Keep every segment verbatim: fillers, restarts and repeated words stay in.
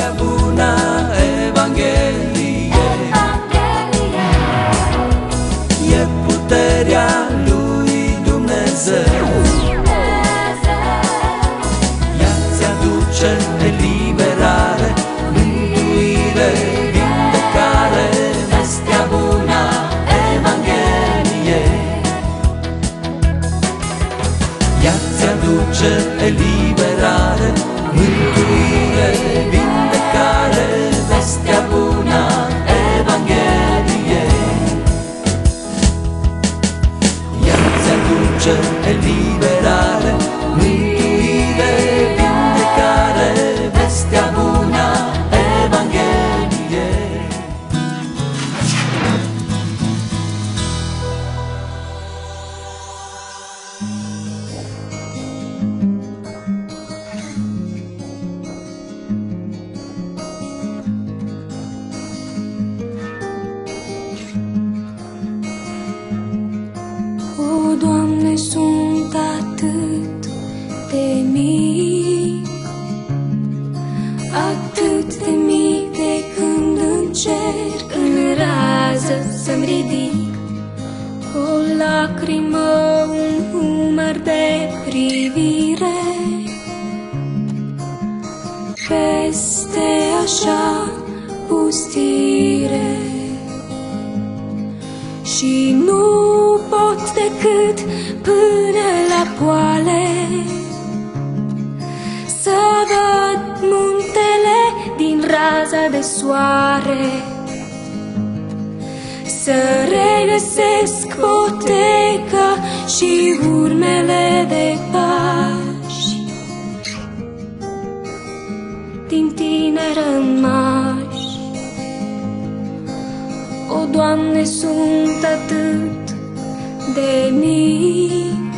vestea bună, Evanghelie, Evanghelie, e puterea lui Dumnezeu. Ea ți-aduce eliberare, mântuire, vindecare, vestea bună, Evanghelie. Ea ți-aduce eliberare, mântuire, vindecare, vestea bună, Evanghelie. Ea ți-aduce eliberare, mântuire, vindecare, vestea bună, Evanghelie. O, Doamne, sunt atât de mic, atât de mic de când încerc în rază să-mi ridic o lacrimă, un umăr de privire peste așa pustire. Și nu pot decât până la poale să văd muntele din raza de soare, să regăsesc poteca și urmele de pași din tine rămași. O, Doamne, sunt atât de mic,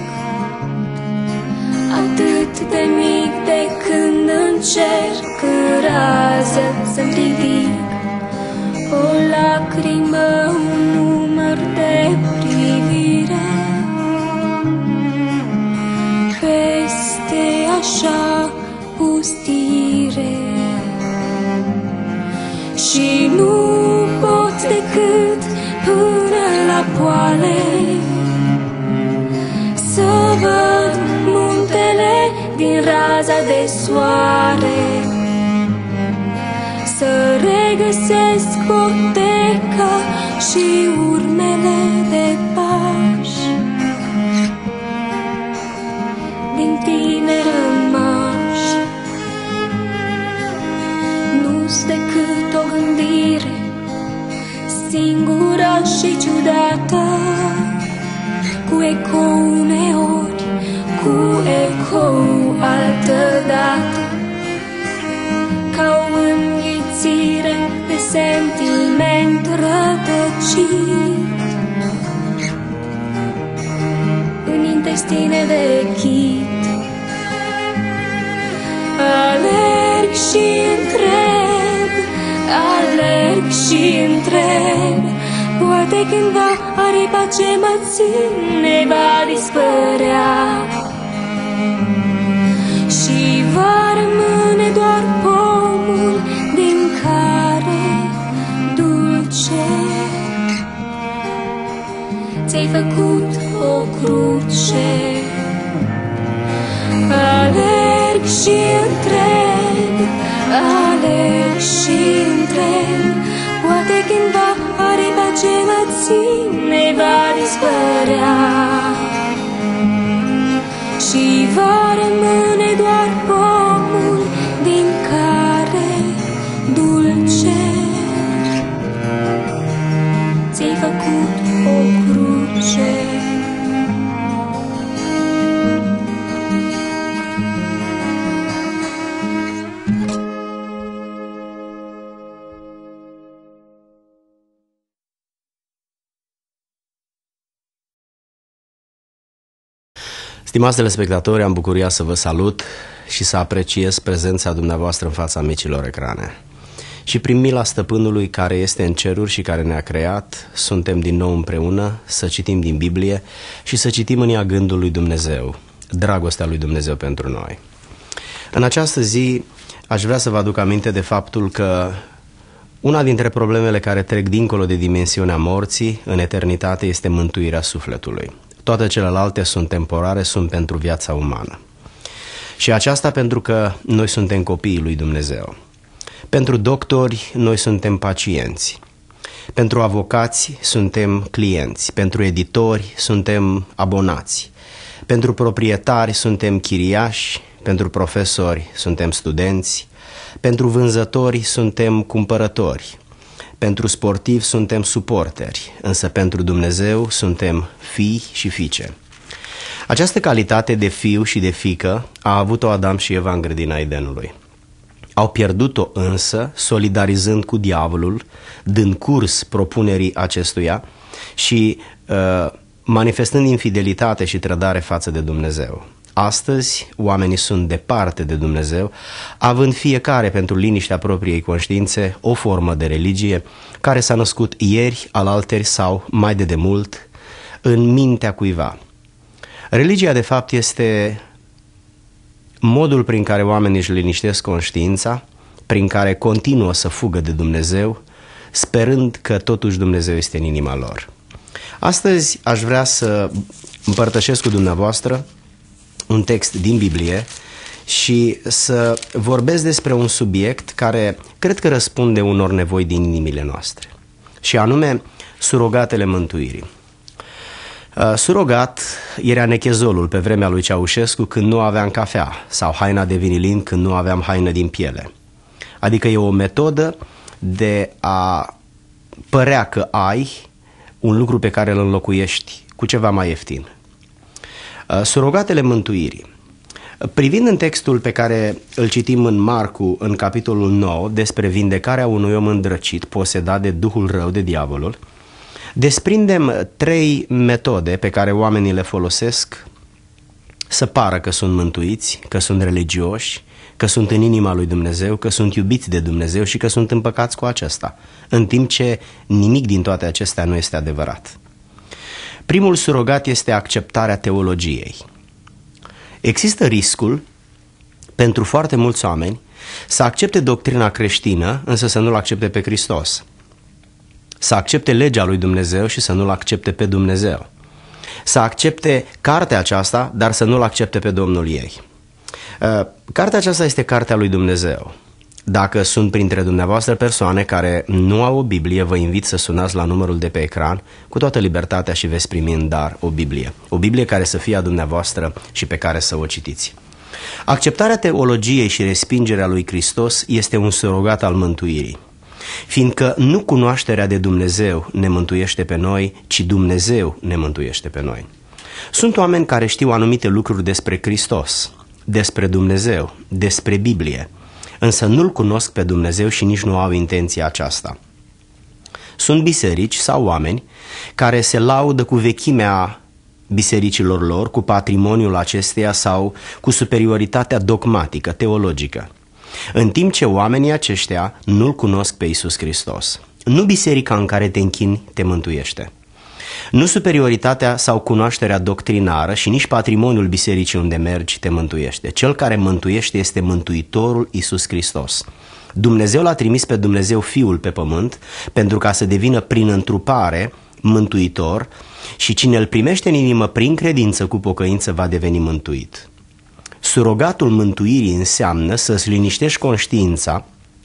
atât de mic de când încerc în rază să-mi ridic o lacrimă, un număr de privire peste așa pustire. Și nu pot decât până la poale să văd muntele din raza de soare, să regăsesc poteca și urmele de pași din tine rămași. Nu-s decât o gândire singură și ciudată, cu ecou uneori, cu ecou altădată, ca o înghițire de sentiment rătăcit în intestine de chit. Alerg și întreb, alerg și întreb, poate cândva aripa ce mă ține va dispărea și va rămâne doar pomul din care, dulce, ți-ai făcut o cruce. Alerg și întreb, alerg și întreb, poate cândva aripa ce mă ține va dispărea și va rămâne doar pomul din care, dulce, ți-ai făcut o cruce. Stimați telespectatori, am bucuria să vă salut și să apreciez prezența dumneavoastră în fața micilor ecrane. Și prin mila Stăpânului care este în ceruri și care ne-a creat, suntem din nou împreună să citim din Biblie și să citim în ea gândul lui Dumnezeu, dragostea lui Dumnezeu pentru noi. În această zi aș vrea să vă aduc aminte de faptul că una dintre problemele care trec dincolo de dimensiunea morții în eternitate este mântuirea sufletului. Toate celelalte sunt temporare, sunt pentru viața umană. Și aceasta pentru că noi suntem copiii lui Dumnezeu. Pentru doctori, noi suntem pacienți. Pentru avocați, suntem clienți. Pentru editori, suntem abonați. Pentru proprietari, suntem chiriași. Pentru profesori, suntem studenți. Pentru vânzători, suntem cumpărători. Pentru sportivi, suntem suporteri. Însă pentru Dumnezeu, suntem fii și fiice. Această calitate de fiu și de fiică a avut-o Adam și Eva în grădina Edenului. Au pierdut-o însă solidarizând cu diavolul, dând curs propunerii acestuia și uh, manifestând infidelitate și trădare față de Dumnezeu. Astăzi, oamenii sunt departe de Dumnezeu, având fiecare pentru liniștea propriei conștiințe o formă de religie care s-a născut ieri, alalteri sau mai de demult în mintea cuiva. Religia, de fapt, este modul prin care oamenii își liniștesc conștiința, prin care continuă să fugă de Dumnezeu, sperând că totuși Dumnezeu este în inima lor. Astăzi aș vrea să împărtășesc cu dumneavoastră un text din Biblie și să vorbesc despre un subiect care cred că răspunde unor nevoi din inimile noastre, și anume surogatele mântuirii. Surogat era nechezolul pe vremea lui Ceaușescu când nu aveam cafea sau haina de vinilin când nu aveam haină din piele. Adică e o metodă de a părea că ai un lucru pe care îl înlocuiești cu ceva mai ieftin. Surogatele mântuirii. Privind în textul pe care îl citim în Marcu, în capitolul nouă, despre vindecarea unui om îndrăcit, posedat de duhul rău, de diavolul, desprindem trei metode pe care oamenii le folosesc să pară că sunt mântuiți, că sunt religioși, că sunt în inima lui Dumnezeu, că sunt iubiți de Dumnezeu și că sunt împăcați cu acesta, în timp ce nimic din toate acestea nu este adevărat. Primul surogat este acceptarea teologiei. Există riscul pentru foarte mulți oameni să accepte doctrina creștină, însă să nu-L accepte pe Hristos. Să accepte legea lui Dumnezeu și să nu-L accepte pe Dumnezeu. Să accepte cartea aceasta, dar să nu-L accepte pe Domnul ei. Cartea aceasta este cartea lui Dumnezeu. Dacă sunt printre dumneavoastră persoane care nu au o Biblie, vă invit să sunați la numărul de pe ecran cu toată libertatea și veți primi în dar o Biblie. O Biblie care să fie a dumneavoastră și pe care să o citiți. Acceptarea teologiei și respingerea lui Hristos este un surogat al mântuirii, fiindcă nu cunoașterea de Dumnezeu ne mântuiește pe noi, ci Dumnezeu ne mântuiește pe noi. Sunt oameni care știu anumite lucruri despre Hristos, despre Dumnezeu, despre Biblie, însă nu-L cunosc pe Dumnezeu și nici nu au intenția aceasta. Sunt biserici sau oameni care se laudă cu vechimea bisericilor lor, cu patrimoniul acesteia sau cu superioritatea dogmatică, teologică, în timp ce oamenii aceștia nu-L cunosc pe Iisus Hristos. Nu biserica în care te închini te mântuiește. Nu superioritatea sau cunoașterea doctrinară și nici patrimoniul bisericii unde mergi te mântuiește. Cel care mântuiește este Mântuitorul Iisus Hristos. Dumnezeu l-a trimis pe Dumnezeu Fiul pe pământ pentru ca să devină prin întrupare mântuitor și cine îl primește în inimă prin credință cu pocăință va deveni mântuit. Surogatul mântuirii înseamnă să-ți liniștești conștiința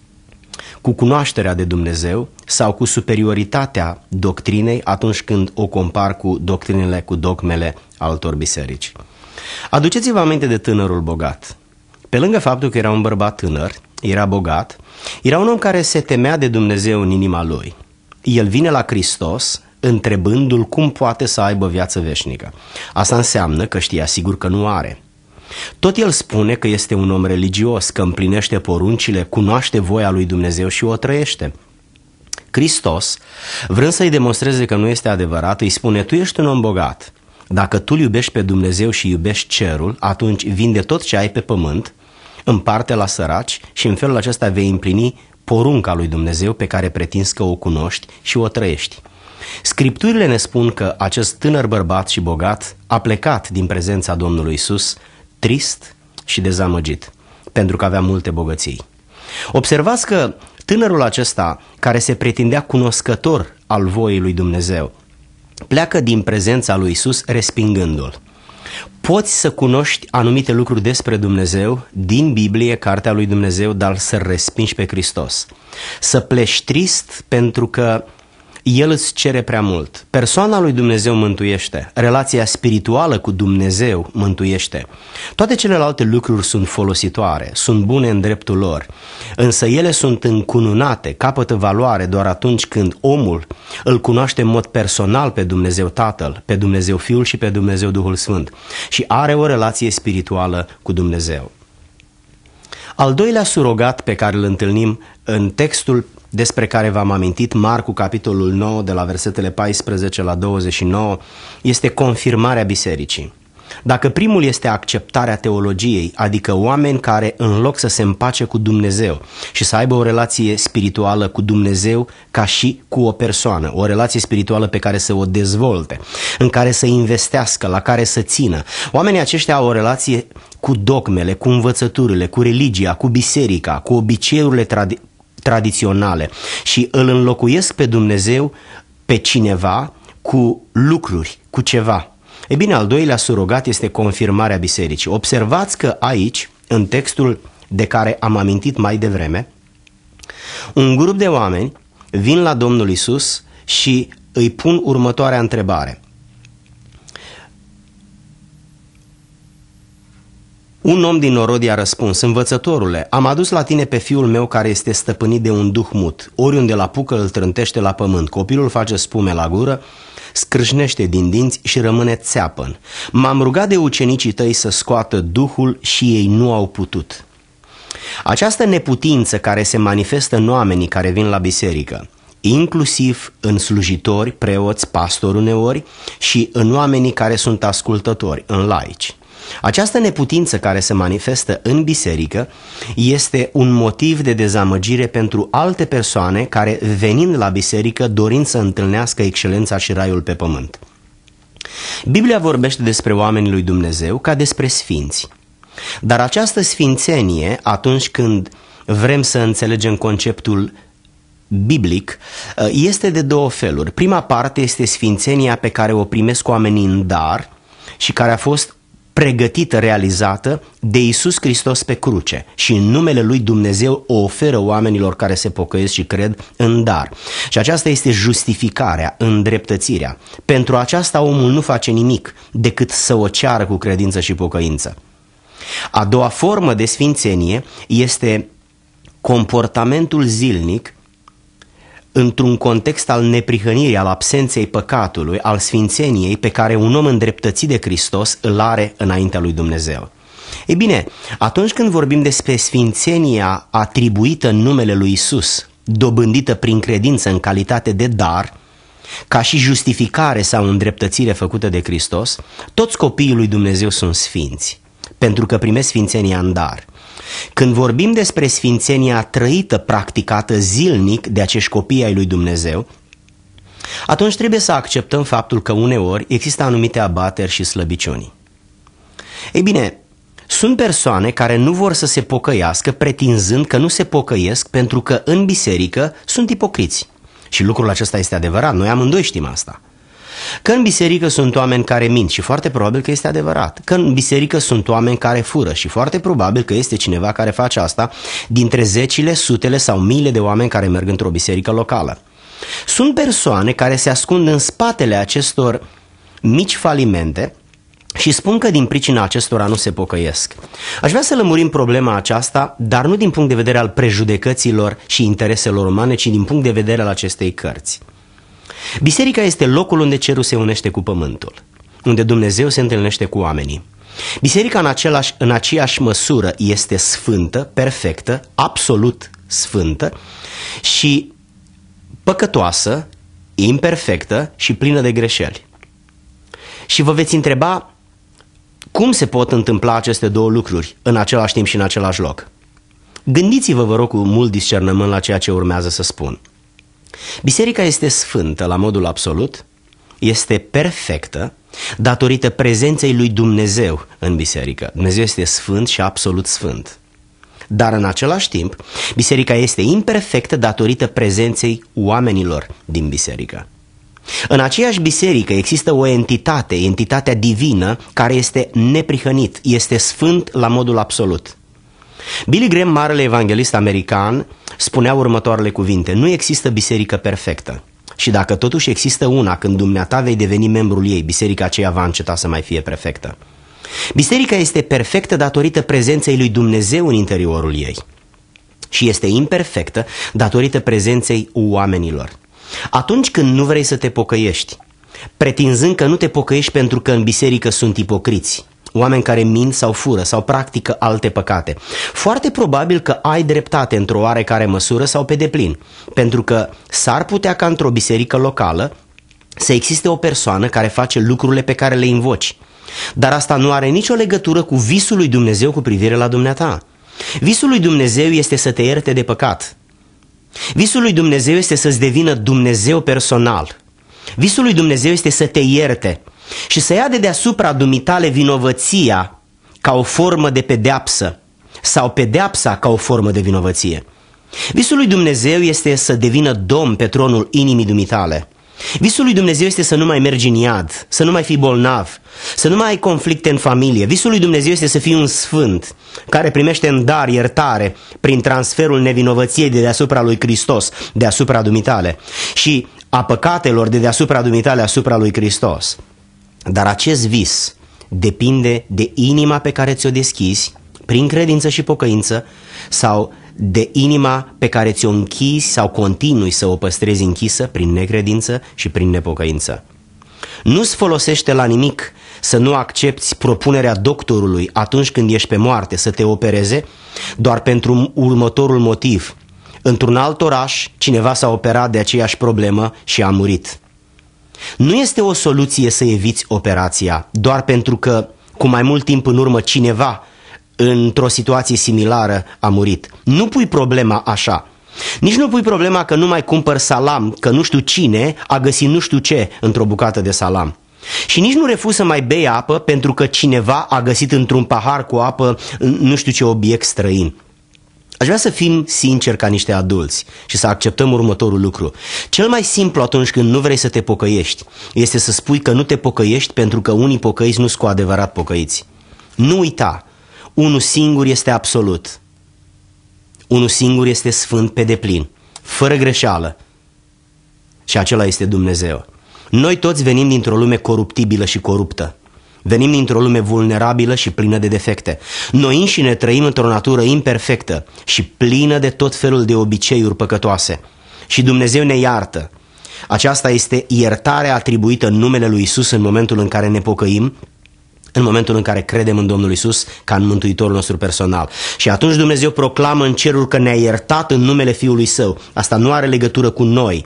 cu cunoașterea de Dumnezeu sau cu superioritatea doctrinei atunci când o compar cu doctrinele, cu dogmele altor biserici. Aduceți-vă aminte de tânărul bogat. Pe lângă faptul că era un bărbat tânăr, era bogat, era un om care se temea de Dumnezeu în inima lui. El vine la Hristos întrebându-l cum poate să aibă viață veșnică. Asta înseamnă că știa sigur că nu are. Tot el spune că este un om religios, că împlinește poruncile, cunoaște voia lui Dumnezeu și o trăiește. Hristos, vrând să-i demonstreze că nu este adevărat, îi spune: tu ești un om bogat. Dacă tu iubești pe Dumnezeu și iubești cerul, atunci vinde tot ce ai pe pământ, împarte la săraci și în felul acesta vei împlini porunca lui Dumnezeu pe care pretinzi că o cunoști și o trăiești. Scripturile ne spun că acest tânăr bărbat și bogat a plecat din prezența Domnului Iisus trist și dezamăgit, pentru că avea multe bogății. Observați că tânărul acesta, care se pretindea cunoscător al voii lui Dumnezeu, pleacă din prezența lui Isus respingându-l. Poți să cunoști anumite lucruri despre Dumnezeu din Biblie, cartea lui Dumnezeu, dar să respingi pe Hristos. Să pleci trist pentru că El îți cere prea mult. Persoana lui Dumnezeu mântuiește, relația spirituală cu Dumnezeu mântuiește. Toate celelalte lucruri sunt folositoare, sunt bune în dreptul lor, însă ele sunt încununate, capătă valoare doar atunci când omul îl cunoaște în mod personal pe Dumnezeu Tatăl, pe Dumnezeu Fiul și pe Dumnezeu Duhul Sfânt și are o relație spirituală cu Dumnezeu. Al doilea surogat pe care îl întâlnim în textul despre care v-am amintit, Marcu, capitolul nouă, de la versetele paisprezece la douăzeci și nouă, este confirmarea bisericii. Dacă primul este acceptarea teologiei, adică oameni care, în loc să se împace cu Dumnezeu și să aibă o relație spirituală cu Dumnezeu ca și cu o persoană, o relație spirituală pe care să o dezvolte, în care să investească, la care să țină, oamenii aceștia au o relație cu dogmele, cu învățăturile, cu religia, cu biserica, cu obiceiurile tradi- tradiționale și îl înlocuiesc pe Dumnezeu, pe cineva, cu lucruri, cu ceva. E bine, al doilea surogat este confirmarea bisericii. Observați că aici, în textul de care am amintit mai devreme, un grup de oameni vin la Domnul Isus și îi pun următoarea întrebare. Un om din norod i-a răspuns: învățătorule, am adus la tine pe fiul meu care este stăpânit de un duh mut. Oriunde la apucă îl trântește la pământ. Copilul face spume la gură, scrâșnește din dinți și rămâne țeapăn. M-am rugat de ucenicii tăi să scoată duhul și ei nu au putut. Această neputință care se manifestă în oamenii care vin la biserică, inclusiv în slujitori, preoți, pastori uneori și în oamenii care sunt ascultători, în laici. Această neputință care se manifestă în biserică este un motiv de dezamăgire pentru alte persoane care, venind la biserică, dorind să întâlnească excelența și raiul pe pământ. Biblia vorbește despre oamenii lui Dumnezeu ca despre sfinți. Dar această sfințenie, atunci când vrem să înțelegem conceptul biblic, este de două feluri. Prima parte este sfințenia pe care o primesc oamenii în dar și care a fost pregătită, realizată de Iisus Hristos pe cruce și în numele lui Dumnezeu o oferă oamenilor care se pocăiesc și cred în dar. Și aceasta este justificarea, îndreptățirea. Pentru aceasta omul nu face nimic decât să o ceară cu credință și pocăință. A doua formă de sfințenie este comportamentul zilnic într-un context al neprihănirii, al absenței păcatului, al sfințeniei pe care un om îndreptățit de Hristos îl are înaintea lui Dumnezeu. Ei bine, atunci când vorbim despre sfințenia atribuită în numele lui Isus, dobândită prin credință în calitate de dar, ca și justificare sau îndreptățire făcută de Hristos, toți copiii lui Dumnezeu sunt sfinți, pentru că primesc sfințenia în dar. Când vorbim despre sfințenia trăită, practicată zilnic de acești copii ai lui Dumnezeu, atunci trebuie să acceptăm faptul că uneori există anumite abateri și slăbiciuni. Ei bine, sunt persoane care nu vor să se pocăiască pretinzând că nu se pocăiesc pentru că în biserică sunt ipocriți. Și lucrul acesta este adevărat, noi amândoi știm asta. Că în biserică sunt oameni care mint și foarte probabil că este adevărat. Că în biserică sunt oameni care fură și foarte probabil că este cineva care face asta dintre zecile, sutele sau miile de oameni care merg într-o biserică locală. Sunt persoane care se ascund în spatele acestor mici falimente și spun că din pricina acestora nu se pocăiesc. Aș vrea să lămurim problema aceasta, dar nu din punct de vedere al prejudecăților și intereselor umane, ci din punct de vedere al acestei cărți. Biserica este locul unde cerul se unește cu pământul, unde Dumnezeu se întâlnește cu oamenii. Biserica în, același, în aceeași măsură este sfântă, perfectă, absolut sfântă și păcătoasă, imperfectă și plină de greșeli. Și vă veți întreba cum se pot întâmpla aceste două lucruri în același timp și în același loc. Gândiți-vă, vă rog, cu mult discernământ la ceea ce urmează să spun. Biserica este sfântă la modul absolut, este perfectă datorită prezenței lui Dumnezeu în biserică. Dumnezeu este sfânt și absolut sfânt. Dar în același timp, biserica este imperfectă datorită prezenței oamenilor din biserică. În aceeași biserică există o entitate, entitatea divină, care este neprihănit, este sfânt la modul absolut. Billy Graham, marele evanghelist american, spunea următoarele cuvinte: nu există biserică perfectă și dacă totuși există una, când dumneata vei deveni membrul ei, biserica aceea va înceta să mai fie perfectă. Biserica este perfectă datorită prezenței lui Dumnezeu în interiorul ei și este imperfectă datorită prezenței oamenilor. Atunci când nu vrei să te pocăiești, pretinzând că nu te pocăiești pentru că în biserică sunt ipocriți, oameni care mint sau fură sau practică alte păcate, foarte probabil că ai dreptate într-o oarecare măsură sau pe deplin, pentru că s-ar putea ca într-o biserică locală să existe o persoană care face lucrurile pe care le invoci, dar asta nu are nicio legătură cu visul lui Dumnezeu cu privire la dumneata. Visul lui Dumnezeu este să te ierte de păcat. Visul lui Dumnezeu este să-ți devină Dumnezeu personal. Visul lui Dumnezeu este să te ierte și să ia de deasupra dumitale vinovăția ca o formă de pedeapsă sau pedeapsa ca o formă de vinovăție. Visul lui Dumnezeu este să devină domn pe tronul inimii dumitale. Visul lui Dumnezeu este să nu mai mergi în iad, să nu mai fii bolnav, să nu mai ai conflicte în familie. Visul lui Dumnezeu este să fii un sfânt care primește în dar iertare prin transferul nevinovăției de deasupra lui Hristos, deasupra dumitale, și a păcatelor de deasupra dumitale asupra lui Hristos. Dar acest vis depinde de inima pe care ți-o deschizi prin credință și pocăință sau de inima pe care ți-o închizi sau continui să o păstrezi închisă prin necredință și prin nepocăință. Nu-ți folosește la nimic să nu accepti propunerea doctorului atunci când ești pe moarte să te opereze doar pentru următorul motiv: într-un alt oraș cineva s-a operat de aceeași problemă și a murit. Nu este o soluție să eviți operația doar pentru că cu mai mult timp în urmă cineva într-o situație similară a murit. Nu pui problema așa. Nici nu pui problema că nu mai cumpăr salam, că nu știu cine a găsit nu știu ce într-o bucată de salam. Și nici nu refuzi să mai bei apă pentru că cineva a găsit într-un pahar cu apă nu știu ce obiect străin. Aș vrea să fim sinceri ca niște adulți și să acceptăm următorul lucru. Cel mai simplu atunci când nu vrei să te pocăiești este să spui că nu te pocăiești pentru că unii pocăiți nu sunt cu adevărat pocăiți. Nu uita, unul singur este absolut. Unul singur este sfânt pe deplin, fără greșeală. Și acela este Dumnezeu. Noi toți venim dintr-o lume coruptibilă și coruptă. Venim dintr-o lume vulnerabilă și plină de defecte. Noi înșine trăim într-o natură imperfectă și plină de tot felul de obiceiuri păcătoase. Și Dumnezeu ne iartă. Aceasta este iertarea atribuită în numele lui Isus în momentul în care ne pocăim, în momentul în care credem în Domnul Isus ca în Mântuitorul nostru personal. Și atunci Dumnezeu proclamă în cerul că ne-a iertat în numele Fiului Său. Asta nu are legătură cu noi,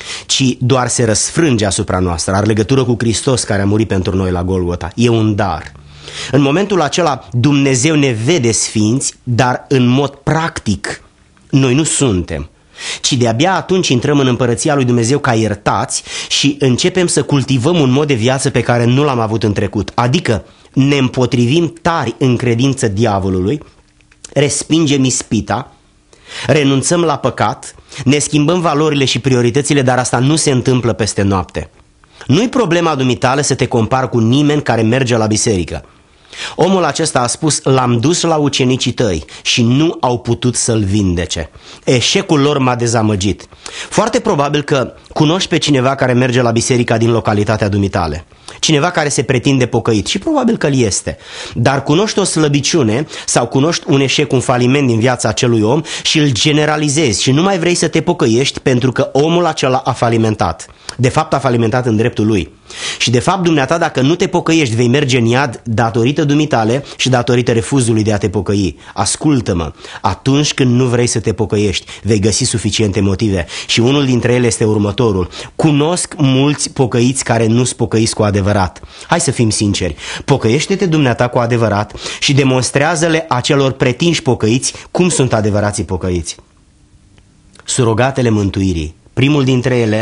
ci doar se răsfrânge asupra noastră. Are legătură cu Hristos care a murit pentru noi la Golgota. E un dar. În momentul acela Dumnezeu ne vede sfinți, dar în mod practic noi nu suntem, ci de-abia atunci intrăm în împărăția lui Dumnezeu ca iertați și începem să cultivăm un mod de viață pe care nu l-am avut în trecut. Adică ne împotrivim tari în credință diavolului, respingem ispita, renunțăm la păcat, ne schimbăm valorile și prioritățile, dar asta nu se întâmplă peste noapte. Nu-i problema dumitale să te compari cu nimeni care merge la biserică. Omul acesta a spus: l-am dus la ucenicii tăi și nu au putut să-l vindece. Eșecul lor m-a dezamăgit. Foarte probabil că cunoști pe cineva care merge la biserica din localitatea dumitale, cineva care se pretinde pocăit și probabil că-l este, dar cunoști o slăbiciune sau cunoști un eșec, un faliment din viața acelui om și îl generalizezi și nu mai vrei să te pocăiești pentru că omul acela a falimentat. De fapt a falimentat în dreptul lui. Și de fapt dumneata, dacă nu te pocăiești, vei merge în iad datorită dumitale și datorită refuzului de a te pocăi. Ascultă-mă, atunci când nu vrei să te pocăiești, vei găsi suficiente motive și unul dintre ele este următorul: cunosc mulți pocăiți care nu sunt pocăiți cu adevărat. Hai să fim sinceri, pocăiește-te dumneata cu adevărat și demonstrează-le acelor pretinși pocăiți cum sunt adevărații pocăiți. Surogatele mântuirii, primul dintre ele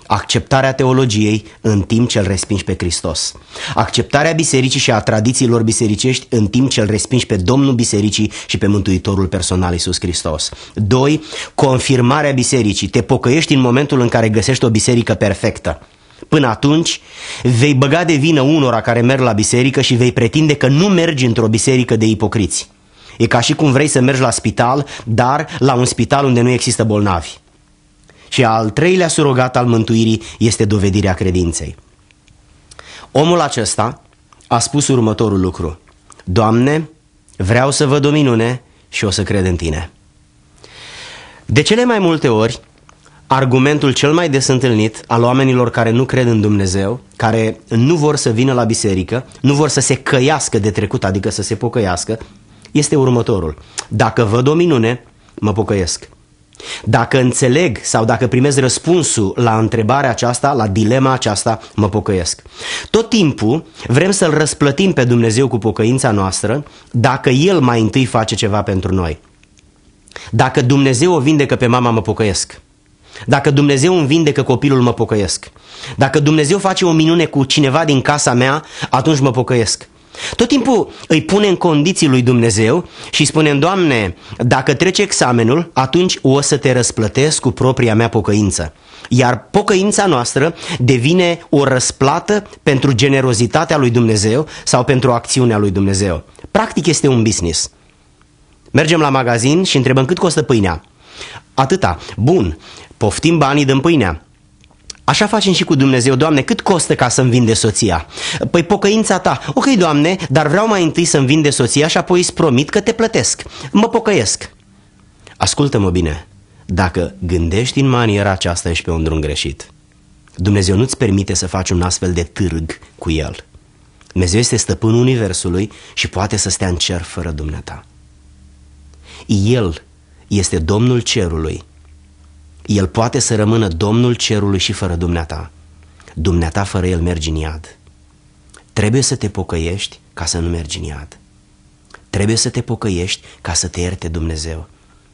acceptarea teologiei în timp ce îl respingi pe Hristos, acceptarea bisericii și a tradițiilor bisericești în timp ce îl respingi pe Domnul bisericii și pe Mântuitorul personal Iisus Hristos. Doi, confirmarea bisericii. Te pocăiești în momentul în care găsești o biserică perfectă. Până atunci vei băga de vină unora care merg la biserică și vei pretinde că nu mergi într-o biserică de ipocriți. E ca și cum vrei să mergi la spital, dar la un spital unde nu există bolnavi. Și al treilea surogat al mântuirii este dovedirea credinței. Omul acesta a spus următorul lucru: Doamne, vreau să văd o minune și o să cred în Tine. De cele mai multe ori, argumentul cel mai des întâlnit al oamenilor care nu cred în Dumnezeu, care nu vor să vină la biserică, nu vor să se căiască de trecut, adică să se pocăiască, este următorul: dacă văd o minune, mă pocăiesc. Dacă înțeleg sau dacă primez răspunsul la întrebarea aceasta, la dilema aceasta, mă pocăiesc. Tot timpul vrem să-L răsplătim pe Dumnezeu cu pocăința noastră dacă El mai întâi face ceva pentru noi. Dacă Dumnezeu o vindecă pe mama, mă pocăiesc. Dacă Dumnezeu îmi vindecă copilul, mă pocăiesc. Dacă Dumnezeu face o minune cu cineva din casa mea, atunci mă pocăiesc. Tot timpul îi punem condiții lui Dumnezeu și spunem: Doamne, dacă treci examenul, atunci o să te răsplătesc cu propria mea pocăință. Iar pocăința noastră devine o răsplată pentru generozitatea lui Dumnezeu sau pentru acțiunea lui Dumnezeu. Practic este un business. Mergem la magazin și întrebăm: cât costă pâinea? Atâta. Bun, poftim banii, dăm pâinea. Așa facem și cu Dumnezeu: Doamne, cât costă ca să-mi vinde soția? Păi pocăința ta. Ok, Doamne, dar vreau mai întâi să-mi vinde soția și apoi îți promit că te plătesc. Mă pocăiesc. Ascultă-mă bine, dacă gândești în maniera aceasta, ești pe un drum greșit. Dumnezeu nu-ți permite să faci un astfel de târg cu El. Dumnezeu este stăpânul universului și poate să stea în cer fără dumneata. El este Domnul cerului. El poate să rămână Domnul cerului și fără dumneata. Dumneata fără El mergi în iad. Trebuie să te pocăiești ca să nu mergi în iad. Trebuie să te pocăiești ca să te ierte Dumnezeu.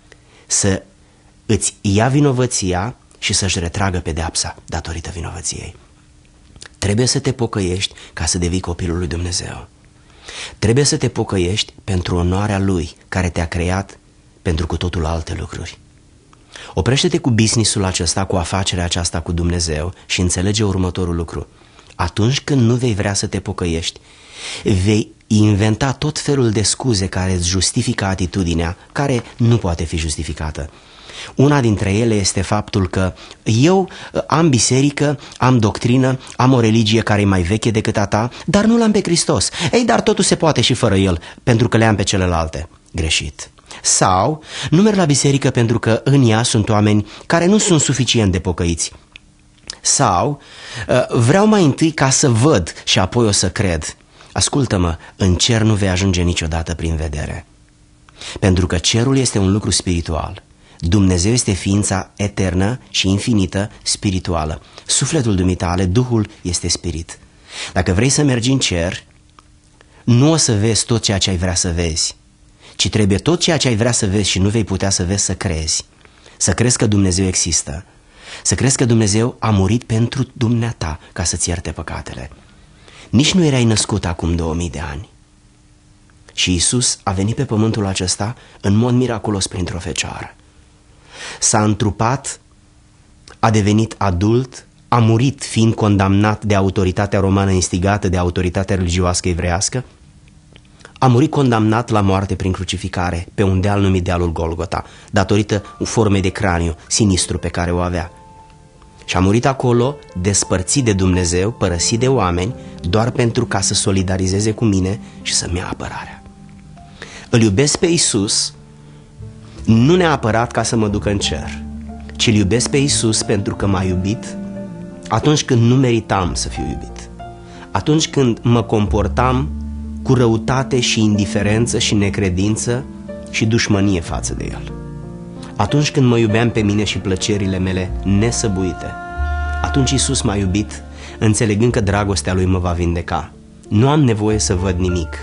Să îți ia vinovăția și să-și retragă pedeapsa datorită vinovăției. Trebuie să te pocăiești ca să devii copilul lui Dumnezeu. Trebuie să te pocăiești pentru onoarea Lui care te-a creat pentru cu totul alte lucruri. Oprește-te cu businessul acesta, cu afacerea aceasta cu Dumnezeu și înțelege următorul lucru. Atunci când nu vei vrea să te pocăiești, vei inventa tot felul de scuze care îți justifică atitudinea, care nu poate fi justificată. Una dintre ele este faptul că eu am biserică, am doctrină, am o religie care e mai veche decât a ta, dar nu l-am pe Hristos. Ei, dar totul se poate și fără El, pentru că le am pe celelalte. Greșit. Sau nu merg la biserică pentru că în ea sunt oameni care nu sunt suficient de pocăiți. Sau vreau mai întâi ca să văd și apoi o să cred. Ascultă-mă, în cer nu vei ajunge niciodată prin vedere. Pentru că cerul este un lucru spiritual. Dumnezeu este ființa eternă și infinită spirituală. Sufletul dumitale, Duhul, este spirit. Dacă vrei să mergi în cer, nu o să vezi tot ceea ce ai vrea să vezi, ci trebuie tot ceea ce ai vrea să vezi și nu vei putea să vezi să crezi. Să crezi că Dumnezeu există. Să crezi că Dumnezeu a murit pentru dumneata ca să-ți ierte păcatele. Nici nu erai născut acum două mii de ani. Și Iisus a venit pe pământul acesta în mod miraculos printr-o fecioară. S-a întrupat, a devenit adult, a murit fiind condamnat de autoritatea romană instigată de autoritatea religioasă evreiască, a murit condamnat la moarte prin crucificare pe un deal numit dealul Golgota, datorită formei de craniu sinistru pe care o avea. Și a murit acolo, despărțit de Dumnezeu, părăsit de oameni, doar pentru ca să solidarizeze cu mine și să-mi ia apărarea. Îl iubesc pe Iisus, nu neapărat ca să mă duc în cer, ci îl iubesc pe Iisus pentru că m-a iubit atunci când nu meritam să fiu iubit, atunci când mă comportam cu răutate și indiferență și necredință și dușmănie față de El, atunci când mă iubeam pe mine și plăcerile mele nesăbuite. Atunci Iisus m-a iubit, înțelegând că dragostea Lui mă va vindeca. Nu am nevoie să văd nimic.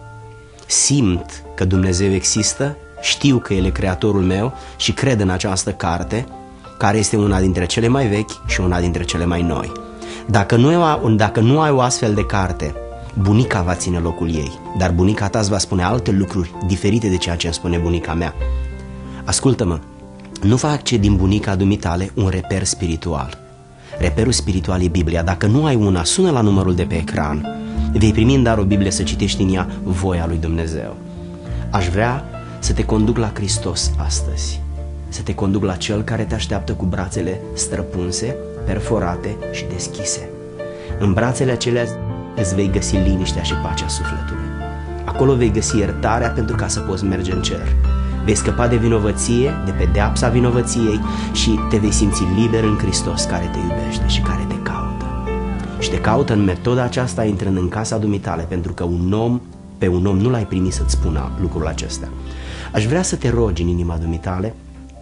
Simt că Dumnezeu există, știu că El e creatorul meu și cred în această carte, care este una dintre cele mai vechi și una dintre cele mai noi. Dacă nu, dacă nu ai o astfel de carte, bunica va ține locul ei, dar bunica ta îți va spune alte lucruri diferite de ceea ce îmi spune bunica mea. Ascultă-mă, nu face din bunica dumitale un reper spiritual. Reperul spiritual e Biblia. Dacă nu ai una, sună la numărul de pe ecran. Vei primi în dar o Biblie să citești în ea voia lui Dumnezeu. Aș vrea să te conduc la Hristos astăzi, să te conduc la Cel care te așteaptă cu brațele străpunse, perforate și deschise. În brațele acelea îți vei găsi liniștea și pacea sufletului. Acolo vei găsi iertarea pentru ca să poți merge în cer. Vei scăpa de vinovăție, de pedeapsa vinovăției și te vei simți liber în Hristos care te iubește și care te caută. Și te caută în metoda aceasta intrând în casa dumitale, pentru că un om, pe un om nu l-ai primit să-ți spună lucrul acesta. Aș vrea să te rogi în inima dumitale.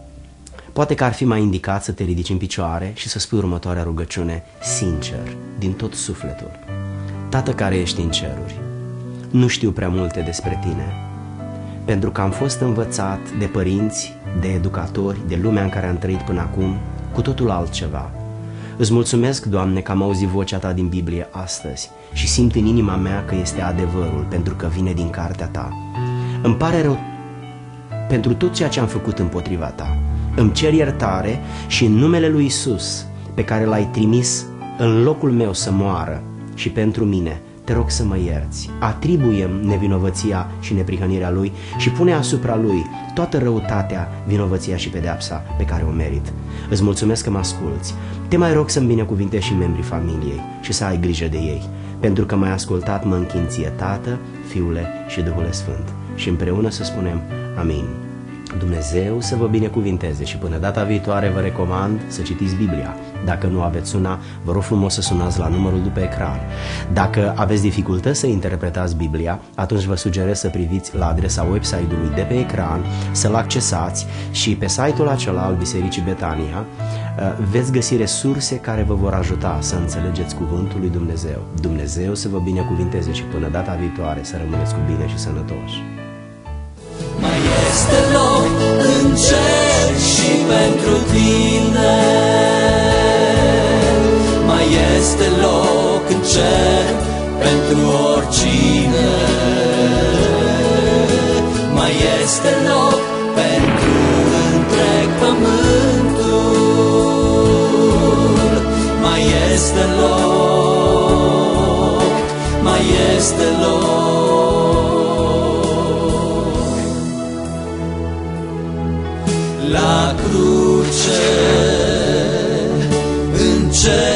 Poate că ar fi mai indicat să te ridici în picioare și să spui următoarea rugăciune sincer, din tot sufletul. Tată care ești în ceruri, nu știu prea multe despre Tine, pentru că am fost învățat de părinți, de educatori, de lumea în care am trăit până acum, cu totul altceva. Îți mulțumesc, Doamne, că am auzit vocea Ta din Biblie astăzi și simt în inima mea că este adevărul, pentru că vine din cartea Ta. Îmi pare rău pentru tot ceea ce am făcut împotriva Ta. Îmi cer iertare și în numele lui Isus, pe care L-ai trimis în locul meu să moară și pentru mine, te rog să mă ierți. Atribuie-mi nevinovăția și neprihănirea Lui și pune asupra Lui toată răutatea, vinovăția și pedeapsa pe care o merit. Îți mulțumesc că mă asculți. Te mai rog să-mi binecuvintești și membrii familiei și să ai grijă de ei. Pentru că m-ai ascultat, mă închin Ție, Tată, Fiule și Duhul Sfânt. Și împreună să spunem amin. Dumnezeu să vă binecuvinteze și până data viitoare vă recomand să citiți Biblia. Dacă nu aveți una, vă rog frumos să sunați la numărul de pe ecran. Dacă aveți dificultăți să interpretați Biblia, atunci vă sugerez să priviți la adresa website-ului de pe ecran, să-l accesați și pe site-ul acela al Bisericii Betania veți găsi resurse care vă vor ajuta să înțelegeți cuvântul lui Dumnezeu. Dumnezeu să vă binecuvinteze și până data viitoare să rămâneți cu bine și sănătoși. Mai este loc în cer și pentru tine. Mai este loc în cer pentru oricine. Mai este loc pentru întreg pământul. Mai este loc, mai este loc. La cruce, în cer.